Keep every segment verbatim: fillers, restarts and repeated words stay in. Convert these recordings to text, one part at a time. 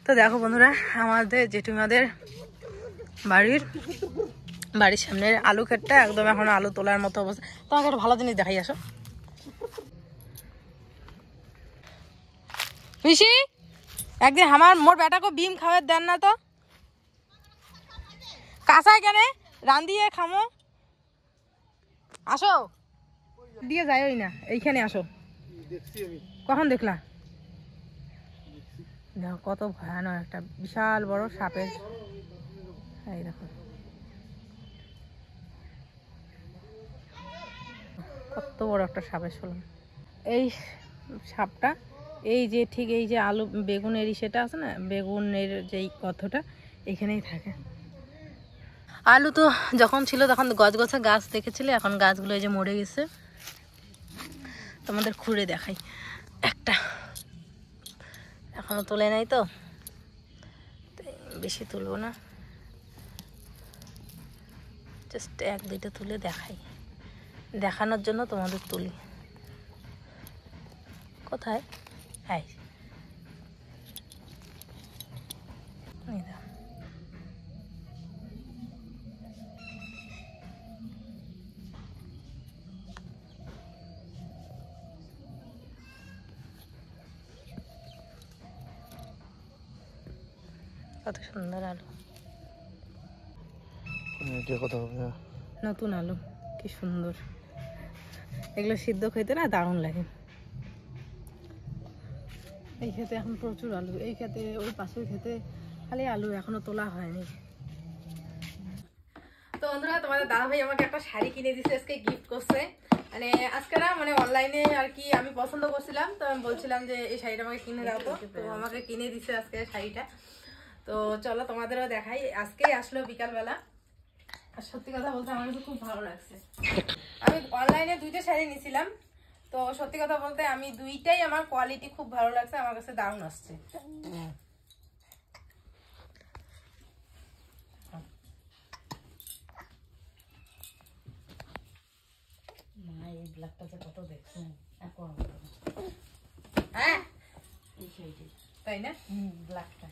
তো দেখো বন্ধুরা, আমাদের জেঠুমাদের বাড়ির বাড়ির সামনের আলু ক্ষেতটা একদম এখন আলু তোলার মতো অবস্থা। তোমাকে একটা ভালো জিনিস দেখাই, আসো পিসি। একদিন আমার মোর বেটাকে বিম খাওয়ার দেন না তো, কাঁচা কেন রান্ধিয়ে খামো। আসো দিয়ে যাই না, এইখানে আসো। কখন দেখলা? দেখো কত ভয়ানক একটা বিশাল বড় সাপের, এই দেখো কত বড় একটা সাপের শোলন। এই সাপটা এই যে ঠিক এই যে আলু বেগুনের সেটা আছে না, বেগুনের যেই কথাটা এখানেই থাকে। আলু তো যখন ছিল তখন গছ গছা গাছ দেখেছিলে, এখন গাছগুলো এই যে মরে গেছে। তোমাদের খুঁড়ে দেখাই একটা, এখনো তোলে নাই তো বেশি তুলবো না, জাস্ট এক দুইটা তুলে দেখাই, দেখানোর জন্য তোমাদের তুলি। কোথায়? হ্যাঁ কত সুন্দর আলু, নতুন আলু, কি সুন্দর। এগুলো সিদ্ধ খেতে না দারুণ লাগে। এই খেতে এখন প্রচুর আলু, এই খেতে ওই পাশের খেতে খালি আলু, এখনো তোলা হয়নি। তো বন্ধুরা, তোমাদের দাদা ভাই আমাকে একটা শাড়ি কিনে দিছে, আজকে গিফট করছে। মানে আজকে না মানে অনলাইনে আর কি আমি পছন্দ করছিলাম, তো আমি বলছিলাম যে এই শাড়িটা আমাকে কিনে দাও, তো আমাকে কিনে দিছে আজকে শাড়িটা। তো চলো তোমাদেরও দেখাই। আজকেই আসলো বিকালবেলা, আর সত্যি কথা বলতে আমার কাছে খুব ভালো লাগছে। আমি অনলাইনে দুইটা শাড়ি নিয়েছিলাম, তো সত্যি কথা বলতে আমি দুইটাই আমার কোয়ালিটি খুব ভালো লাগছে, আমার কাছে দারুণ আসছে। হ্যাঁ তাই না, ব্ল্যাকটা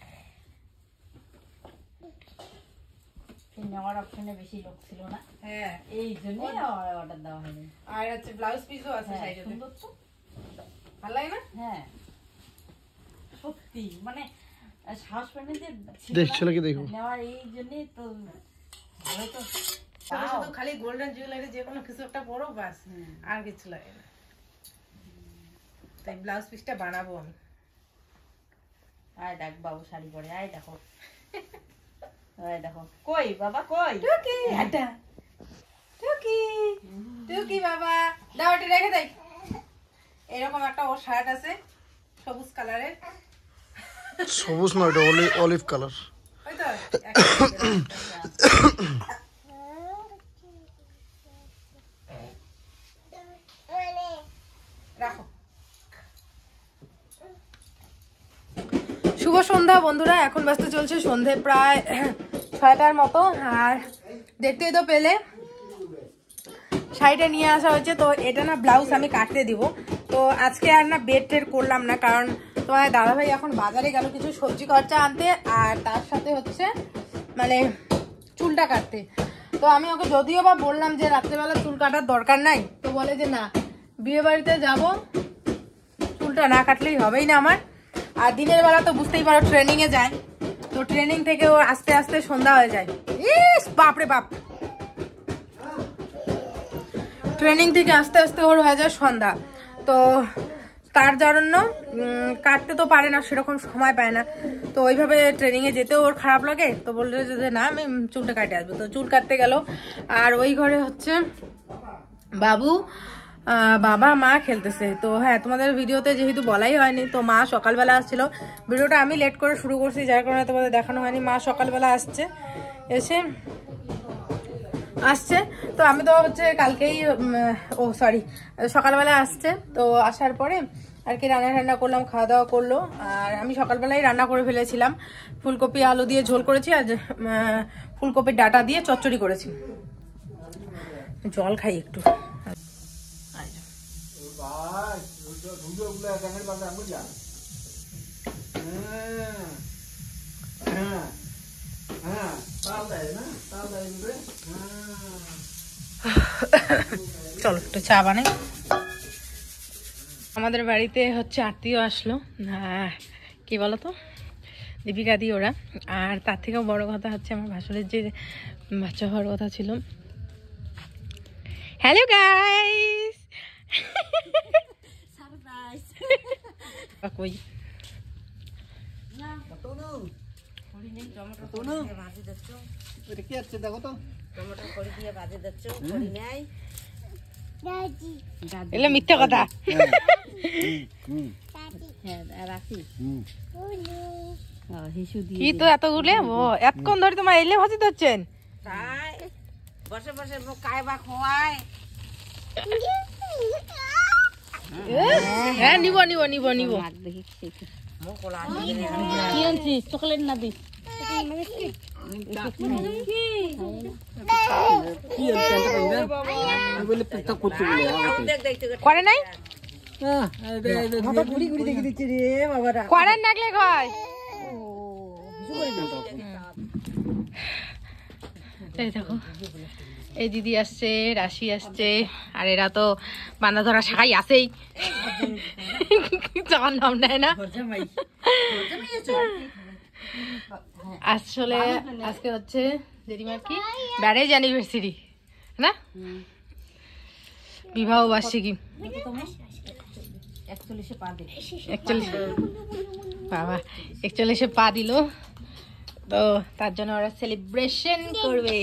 নেওয়ার অপশনে বেশি লোক ছিল না, হ্যাঁ এই জন্যই অর্ডার দেওয়া হয়নি। আর হচ্ছে ব্লাউজ পিসও আছে, সুন্দর তো, ভালো লাগে না? হ্যাঁ সত্যি মানে সাহস পাইনি যে দেখছিল কি দেখো নেওয়ার, এই জন্যই তো ভালো। তো শুধু শুধু খালি গোল্ডেন জুয়েলারি যে কোনো কিছু একটা পরো বাস, আর কিছু লাগে না। তাই ব্লাউজ পিসটা বানাবো আমি। আয় দেখ বাবু শাড়ি পরে, আয় দেখো দেখো কই বাবা, কই টুকি, এটা টুকি টুকি বাবা, দাও এটা রেখে দেই। এরকম একটা ওর শার্ট আছে সবুজ কালারের, সবুজ না এটা অলিভ কালার, ওই তো রাখো। শুভ সন্ধ্যা বন্ধুরা, এখন ব্যস্ত চলছে সন্ধে প্রায় ছয়টার মতো। আর দেখতেই তো পেলে শাড়িটা নিয়ে আসা হয়েছে, তো এটা না ব্লাউজ আমি কাটতে দিব। তো আজকে আর না বেড টেড করলাম না, কারণ তোমার দাদাভাই এখন বাজারে গেল কিছু সবজি খরচা আনতে, আর তার সাথে হচ্ছে মানে চুলটা কাটতে। তো আমি ওকে যদিও বা বললাম যে রাত্রেবেলা চুল কাটার দরকার নাই, তো বলে যে না বিয়ে বাড়িতে যাবো, চুলটা না কাটলেই হবেই না আমার। আর দিনের বেলা তো বুঝতেই পারো ট্রেনিং এ যায়, তো ট্রেনিং থেকে ও আস্তে আস্তে সন্ধ্যা হয়ে যায়। ইস বাপরে বাপ, ট্রেনিং থেকে আস্তে আস্তে ওর হয়ে যায় সন্ধ্যা। তো তার জন্য কাটতে তো পারে না, সেরকম সময় পায় না, তো ওইভাবে ট্রেনিং এ যেতেও ওর খারাপ লাগে। তো বললো যে না আমি চুলটা কাটে আসবো, তো চুল কাটতে গেল। আর ওই ঘরে হচ্ছে বাবু বাবা মা খেলতেছে। তো হ্যাঁ তোমাদের ভিডিওতে যেহেতু বলাই হয়নি, তো মা সকালবেলা আসছিল, ভিডিওটা আমি লেট করে শুরু করছি যার কারণে তোমাদের দেখানো হয়নি। মা সকালবেলা আসছে, এসে আসছে তো আমি তো হচ্ছে কালকেই ও সরি সকালবেলা আসছে, তো আসার পরে আর কি রান্না রান্না করলাম, খাওয়া দাওয়া করলো। আর আমি সকালবেলায় রান্না করে ফেলেছিলাম, ফুলকপি আলু দিয়ে ঝোল করেছি, আর ফুলকপির ডাটা দিয়ে চচ্চড়ি করেছি। জল খাই একটু। চলো একটু চা বানাই। আমাদের বাড়িতে হচ্ছে আত্মীয় আসলো, কি বলতো দীপিকা দি ওরা। আর তার থেকেও বড় কথা হচ্ছে আমার ভাসুরের যে বাচ্চা হওয়ার কথা ছিল। হ্যালো গাইস, কই এলে মিথ্যা কথা। কি তো এতগুলো এতক্ষণ ধরে তোমার এলে ভাজি ধরছেন? বসে বসে কায়বা খোয়ায়। হ্যাঁ নিব নিব নিব নিব। কি আনছিস? চকলেট না দি করে নাই করেন নাকলে কয়। এই দেখো এই দিদি আসছে, রাশি আসছে, আর এরা তো বান্দা ধরা শাখাই আছেই, যাওয়ার নাম নেয় না। আসলে আজকে হচ্ছে জেঠিমার কি ম্যারেজ অ্যানিভার্সারি না, বিবাহ বার্ষিকী। বাবা একচল্লিশে পা দিল, তো তার জন্য ওরা সেলিব্রেশন করবে।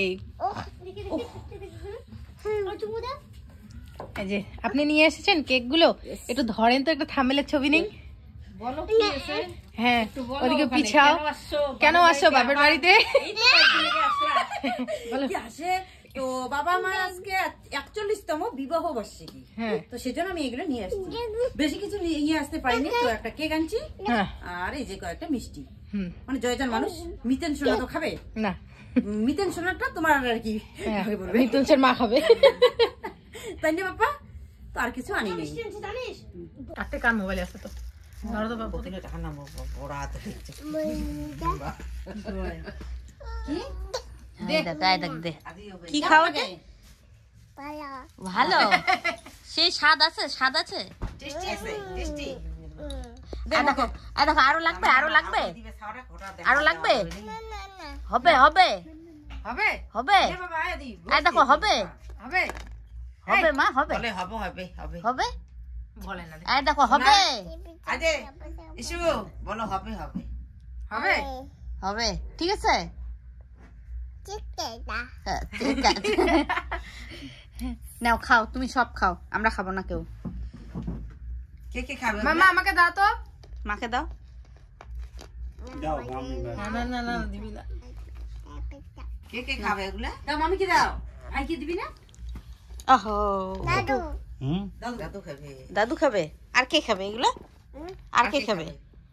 এই যে আপনি নিয়ে এসেছেন কেক গুলো, একটু ধরেন তো, একটা থাম্বনেলের ছবি নেই। হ্যাঁ ওদিকে পিছাও। কেন আসছো বাপের বাড়িতে? তো বাবা মা আজকে একচল্লিশতম বিবাহ বার্ষিকী, তো সেজন্য আমি এগুলো নিয়ে আসছি। বেশি কিছু নিয়ে আসতে পারিনি, তো একটা কেক আনছি আর এই যে কয়েকটা মিষ্টি। মানে জয়জান মানুষ, মিতেন সোনা তো খাবে না, মিতেন সোনাটা তোমার আর কি মিতুন সের মা খাবে, তাই না বাবা? তো আর কিছু আনি নেই। একটা কার মোবাইল আছে তো ধরো তো বাবা। কি খাওয়া ভালো? সেই স্বাদ আছে, স্বাদ আছে। দেখো দেখো, আরো লাগবে, আরো লাগবে, আরো লাগবে। হবে হবে হবে হবে, দেখো হবে হবে হবে মা, হবে বলে হবে হবে হবে হবে, বলে না এই দেখো হবে। আজে ইসু বলো হবে হবে হবে হবে, ঠিক আছে ঠিক আছে। নাও খাও, তুমি সব খাও, আমরা খাবো না কেউ। কে কে খাবে? মামা আমাকে দাও তো। মাকে দাও। না না না দিবি না। কে কে খাবে এগুলা? দাও মামিকে দাও। ভাই কি দিবি না? ওহো দাদু। হুম দাদু খাবে। দাদু খাবে। আর কে খাবে এগুলা? আর কে খাবে?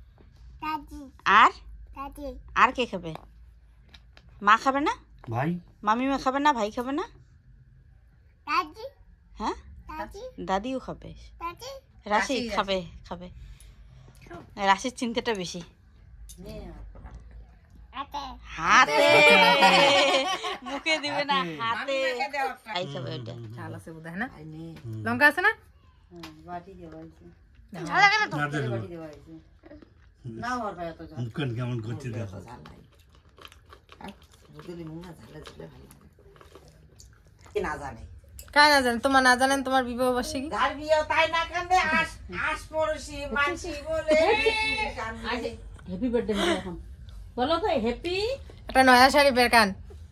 আর আর কে খাবে? মা খাবে না? ভাই মামিমা খাবে না? ভাই খাবে না? হ্যাঁ দাদিও খাবে। রাশি খাবে খাবে। রাশির চিন্তাটা বেশি। হাতে মুখে দিবে না, হাতে খাই খাবে। ওটা চাল আছে বোধহয় না, লঙ্কা আছে না? কেমন করছে দেখো। না জানে কাই না জানে? তোমার না জানেন তোমার বিবাহ বার্ষিকী? তার বিয়ে তাই না কান্দে, আস আস পড়শি মানসি বলে কান্দে। হ্যাপি বার্থডে এখন বলো তো, হ্যাপি। একটা নয়া শাড়ি বের কান।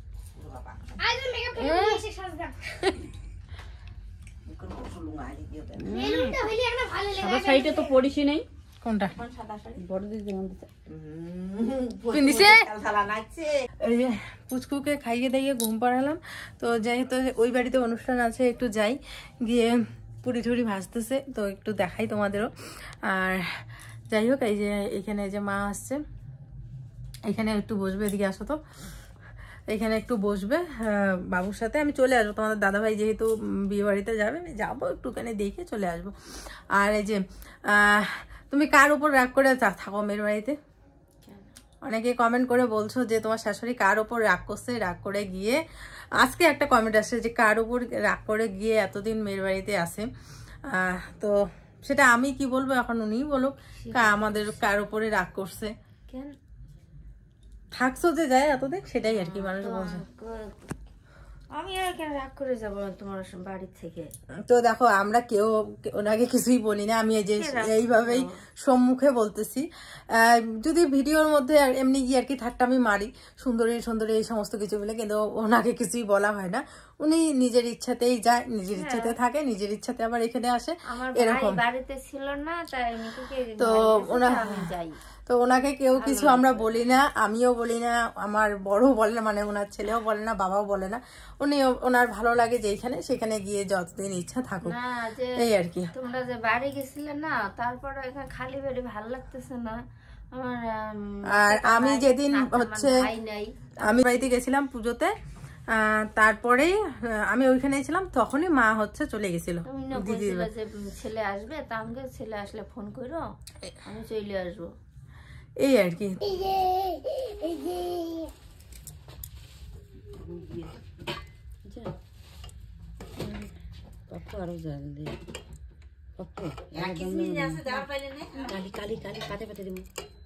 সাদা শাড়িটা তো পরিসি নেই। কোনটা? সাদা শাড়ি বড় দিদি পিন্দিছে। থালা নাচছে। এই যে পুচকুকে খাইয়ে দাইয়ে ঘুম পাড়ালাম, তো যেহেতু ওই বাড়িতে অনুষ্ঠান আছে একটু যাই, গিয়ে পুরি ঠুরি ভাজতেছে, তো একটু দেখাই তোমাদেরও। আর যাই হোক, এই যে এখানে যে মা আসছে, এখানে একটু বসবে, এদিকে আসো তো, এখানে একটু বসবে বাবুর সাথে। আমি চলে আসবো, তোমাদের দাদাভাই যেহেতু বিয়ে বাড়িতে যাবে, আমি যাবো একটুখানি দেখে চলে আসবো। আর এই যে তুমি কার উপর রাগ করে থাকো মেয়ের বাড়িতে? অনেকে কমেন্ট করে বলছো যে তোমার শাশুড়ি কার ওপর রাগ করছে, রাগ করে গিয়ে আজকে একটা কমেন্ট আসছে যে কার ওপর রাগ করে গিয়ে এতদিন মেয়ের বাড়িতে আসে। তো সেটা আমি কি বলবো, এখন উনিই বলুক আমাদের কার ওপরে রাগ করছে, কেন থাকছো যে যায় এতদিন, সেটাই আর কি মানুষ বলছে। আমি আর কেন রাগ করে যাবো তোমার বাড়ি থেকে? তো দেখো আমরা কেউ ওনাকে কিছুই বলি না, আমি এই যে এইভাবেই সম্মুখে বলতেছি। যদি ভিডিওর মধ্যে এমনি গিয়ে আর কি ঠাট্টা আমি মারি সুন্দরী সুন্দরী এই সমস্ত কিছু বলে, কিন্তু ওনাকে কিছুই বলা হয় না। উনি নিজের ইচ্ছাতেই যায়, নিজের ইচ্ছাতে থাকে, নিজের ইচ্ছাতে আবার এখানে আসে, এরকম। বাড়িতে ছিল না তাই তো ওনা যাই, তো ওনাকে কেউ কিছু আমরা বলি না, আমিও বলি না, আমার বড় বলে না, মানে ওনার ছেলেও বলে না, বাবাও বলে না। উনি ওনার ভালো লাগে যেখানে সেখানে গিয়ে যতদিন ইচ্ছা থাকুক, এই আর কি। তোমরা যে বাড়ি গেছিলে না, তারপরে এখানে খালি বাড়ি ভালো লাগতেছে না আমার। আর আমি যেদিন হচ্ছে আমি বাড়িতে গেছিলাম পুজোতে, তারপরেই আমি ওইখানে ছিলাম, তখনই মা হচ্ছে চলে গেছিল দিদি। ছেলে আসবে, তা আমাকে ছেলে আসলে ফোন করো, আমি চলে আসবো, এই আর কি। আরো জল দে কালি কালি কালি পাতে পাতে দেবো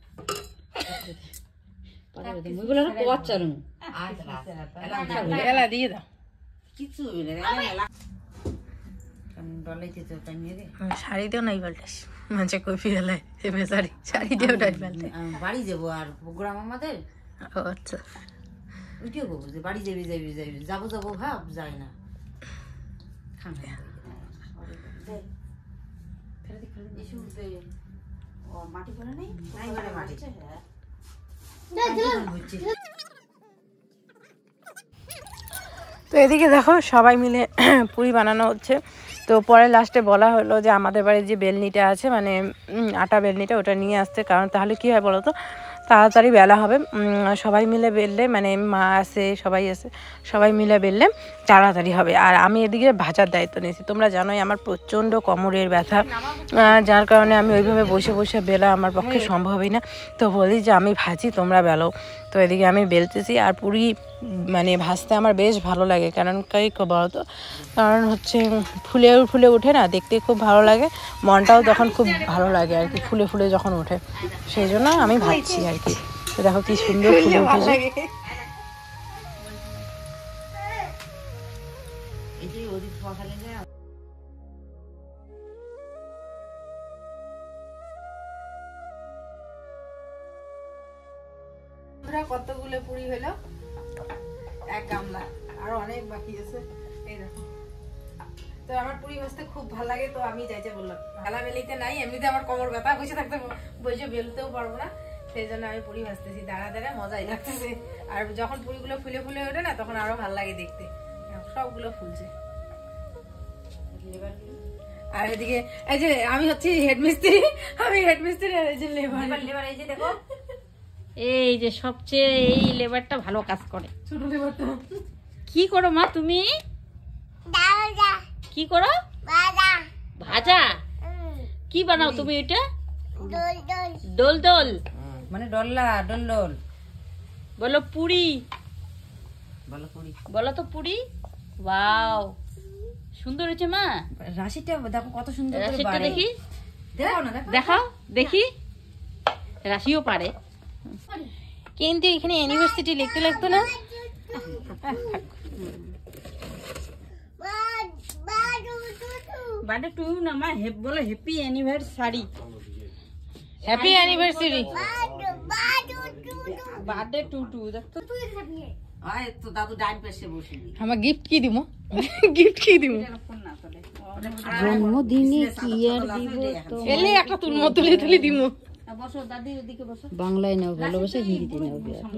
দিয়ে দাও কিছু শাড়ি দিও নাই পাল্টাস মানে কই ফিরালাই শাড়ি শাড়ি দিও নাই পাল্টে বাড়ি যাবো। আর প্রোগ্রাম আমাদের, আচ্ছা কেউ বলবো যে বাড়ি যাবি যাবি যাবি যাবো যাবো ভাব যায় না। মাটি করে নেই, তো এদিকে দেখো সবাই মিলে পুরি বানানো হচ্ছে। তো পরে লাস্টে বলা হলো যে আমাদের বাড়ির যে বেলনিটা আছে, মানে আটা বেলনিটা, ওটা নিয়ে আসতে, কারণ তাহলে কি হয় বলো তো, তাড়াতাড়ি বেলা হবে। সবাই মিলে বেললে, মানে মা আছে সবাই আছে, সবাই মিলে বেললে তাড়াতাড়ি হবে। আর আমি এদিকে ভাজার দায়িত্ব নিয়েছি। তোমরা জানোই আমার প্রচণ্ড কোমরের ব্যথা, যার কারণে আমি ওইভাবে বসে বসে বেলা আমার পক্ষে সম্ভবই না। তো বলি যে আমি ভাজি, তোমরা বেলো। তো এদিকে আমি বেলতেছি। আর পুরি মানে ভাজতে আমার বেশ ভালো লাগে, কারণ কী বলতো, কারণ হচ্ছে ফুলে ফুলে ওঠে না, দেখতে খুব ভালো লাগে, মনটাও তখন খুব ভালো লাগে আর কি, ফুলে ফুলে যখন ওঠে, সেই জন্য আমি ভাবছি আর কি। তো দেখো কি সুন্দর ফুলে উঠেছে। কতগুলো পুরি হলো, এক গামলা, আরো অনেক বাকি আছে, এই দেখো। তো আমার পুরি ভাজতে খুব ভালো লাগে, তো আমি যাইতে বললাম বেলা বেলিতে নাই, এমনিতে আমার কোমর ব্যথা, বসে থাকতে বসে বেলতেও পারবো না, সেই জন্য আমি পুরি ভাজতেছি দাঁড়া দাঁড়া, মজাই লাগতেছে। আর যখন পুরিগুলো ফুলে ফুলে ওঠে না, তখন আরো ভালো লাগে দেখতে, সবগুলো ফুলছে। আর এদিকে এই যে আমি হচ্ছি হেডমিস্ত্রি, আমি হেডমিস্ত্রি, এই যে লেবার লেবার এই যে দেখো, এই যে সবচেয়ে এই লেবারটা ভালো কাজ করে। ছোট লেবারটা কি করো মা তুমি? কি করো? ভাজা। কি বানাও তুমি এটা? দোল দোল মানে ডল্লা ডোল ডোল বলো। পুরি বলো, পুরি বলো তো, পুরি। ওয়াও, সুন্দর হয়েছে মা। রাশিটা দেখো কত সুন্দর করে রাশিটা বাড়ে। দেখি, দেখাও না, দেখাও দেখি। রাশিও পারে, কিন্তু এখানে ইউনিভার্সিটি লিখতে লাগতো না। বার্থডে টু না মা, বলো happy anniversary. Happy anniversary, birthday to to. দেখতো আয় তো দাদু ডাইন পাশে বসে। আমার গিফট কি দিমু? গিফট কি দিমু? জন্মদিনে কি আর দিব তো, এলে একটা তুলমো তুলে তুলে দিমু। বসো দাদি, ওদিকে বসো। বাংলায় নাও ভালোবাসা, হিন্দিতে নাও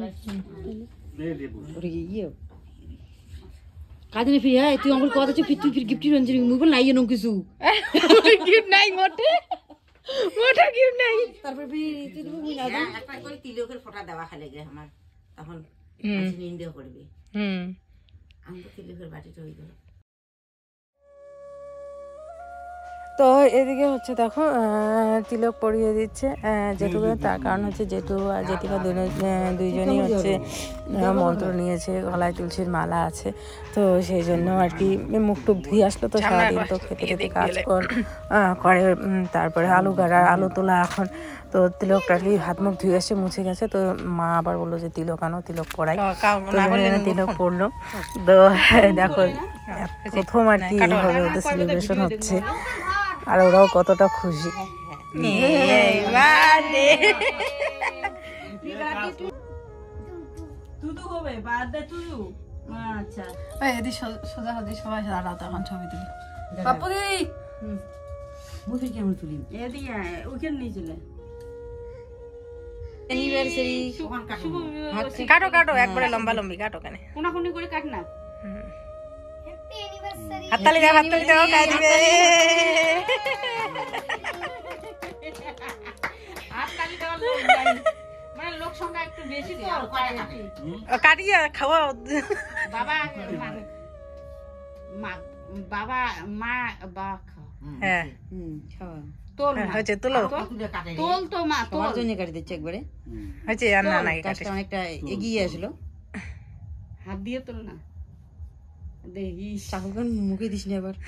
কাজে ফিরে। হ্যাঁ তুই আমার কথা তুই তুই গিফট রঞ্জনি মুই নাই এরকম কিছু গিফট নাই মোটে, মোটে গিফট নাই। তারপর তুই তুই মুই না একটা করে তিলকের ফটা দেওয়া খালে গে আমার, তখন নিন্দে করবে। হুম, আমি তো তিলকের বাটিটা হই গেল। তো এদিকে হচ্ছে দেখো তিলক পরিয়ে দিচ্ছে যেটুকু, তার কারণ হচ্ছে জেঠু আর জেঠিমা দুইজনই হচ্ছে মন্ত্র নিয়েছে, গলায় তুলসীর মালা আছে, তো সেই জন্য আর কি মুখ টুক ধুয়ে আসলো। তো সারাদিন তো খেতে খেতে কাজ কর করে, তারপরে আলু গাড়া আলু তোলা এখন, তো তিলক টালি হাত মুখ ধুয়ে এসে মুছে গেছে। তো মা আবার বললো যে তিলক আনো, তিলক পড়াই, তিলক পড়লো। তো দেখো প্রথম আর কি এইভাবে ওদের সেলিব্রেশন হচ্ছে, আর ওরাও কতটা খুশি। সোজা হাতে সবাই দাঁড়াও, তখন ছবি তুলি। পাপ্পু দিদি মুখে কেমন তুলি এদিকে ওখানে নিয়ে চলে কাটো কাটো একবারে লম্বা লম্বি কাটো, কেন কোনাকুনি করে কাট না। হাততালি দাও, হাততালি দাও, কাজ দিবে। হাততালি দেওয়ার মানে লোক সংখ্যা একটু বেশি তো, কাটিয়ে খাওয়া বাবা মা বাবা মা বা খাও। হ্যাঁ তোল হয়েছে, তুলো তোল তো মা তোল জন্য কাটি দিচ্ছে একবারে হয়েছে। আর না না কাজটা অনেকটা এগিয়ে আসলো। হাত দিয়ে তোল না, দেখি চাকুন মুখে দিস না আবার।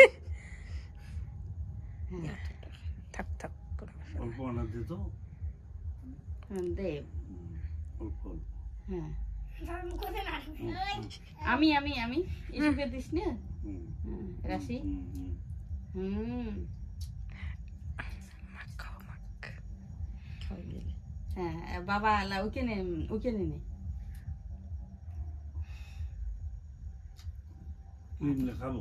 থাক থাক দে। হ্যাঁ আমি আমি আমি ইসুকে দিস না রাশি। হুম হ্যাঁ বাবা ওকে নে ওকে নে নে খাবো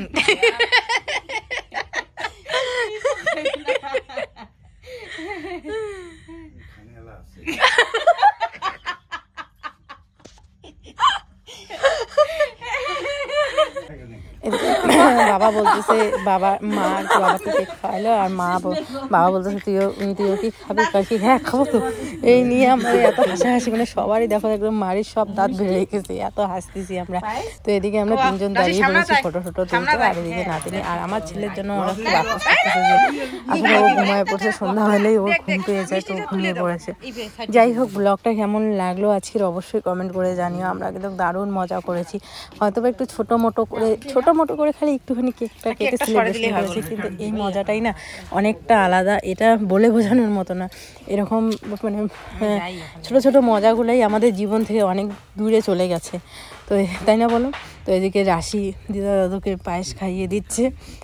বাবা বলতেছে বাবা মা বাবাকে কেক খাওয়ালো, আর মা বাবা বলতেছে তুইও তুইও কি খাবি? কাকি হ্যাঁ খাবো তো। এই নিয়ে আমরা এত হাসাহাসি, মানে সবারই দেখো একদম মারির সব দাঁত বেড়ে গেছে, এত হাসতেছি আমরা। তো এদিকে আমরা তিনজন দাঁড়িয়ে পড়েছি ফটো ফটো তুলতে, আর এদিকে নাতিনি আর আমার ছেলের জন্য ওরা খুব আফসোস করতেছে যে আসলে ও ঘুমায় পড়ছে, সন্ধ্যা হলেই ও ঘুম পেয়ে যায়, তো ঘুমিয়ে পড়েছে। যাই হোক, ব্লগটা কেমন লাগলো আজকের অবশ্যই কমেন্ট করে জানিও। আমরা কিন্তু দারুণ মজা করেছি, হয়তো একটু ছোটো মোটো করে ছোটো মোটো করে খালি একটুখানি কেকটা কেটে সেলিব্রেশন করেছি, কিন্তু এই মজাটাই না অনেকটা আলাদা, এটা বলে বোঝানোর মতো না। এরকম মানে ছোট ছোট মজাগুলোই আমাদের জীবন থেকে অনেক দূরে চলে গেছে, তো তাই না বলো? তো এদিকে রাশি দিদা দাদুকে পায়েস খাইয়ে দিচ্ছে।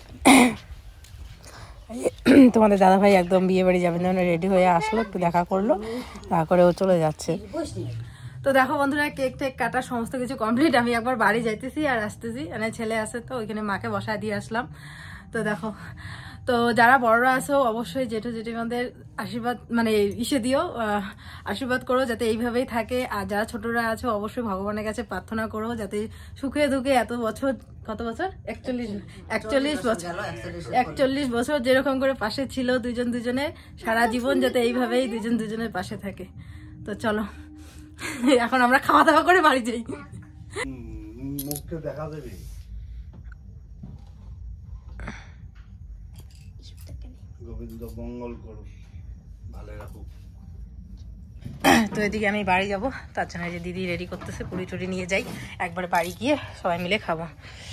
তোমাদের দাদাভাই একদম বিয়ে বাড়ি যাবেন জন্য রেডি হয়ে আসলো, একটু দেখা করলো, তারপরে ও চলে যাচ্ছে। তো দেখো বন্ধুরা, কেক টেক কাটা সমস্ত কিছু কমপ্লিট। আমি একবার বাড়ি যাইতেছি আর আসতেছি, মানে ছেলে আসে তো ওইখানে মাকে বসায় দিয়ে আসলাম। তো দেখো, তো যারা বড়রা আছো অবশ্যই জেঠু জেঠিমাদের আশীর্বাদ মানে ইসে দিও, আশীর্বাদ করো যাতে এইভাবেই থাকে। আর যারা ছোটরা আছো অবশ্যই ভগবানের কাছে প্রার্থনা করো যাতে সুখে দুঃখে এত বছর, কত বছর একচল্লিশ একচল্লিশ বছর একচল্লিশ বছর যেরকম করে পাশে ছিল দুজন দুজনের, সারা জীবন যাতে এইভাবেই দুজন দুজনের পাশে থাকে। তো চলো এখন আমরা খাওয়া দাওয়া করে বাড়ি যাই। মুখটা দেখা দেবে। গোবিন্দ মঙ্গল করুক, ভালো রাখুক। তো এদিকে আমি বাড়ি যাবো, তার জন্য যে দিদি রেডি করতেছে, পুরি টুরি নিয়ে যাই, একবারে বাড়ি গিয়ে সবাই মিলে খাবো।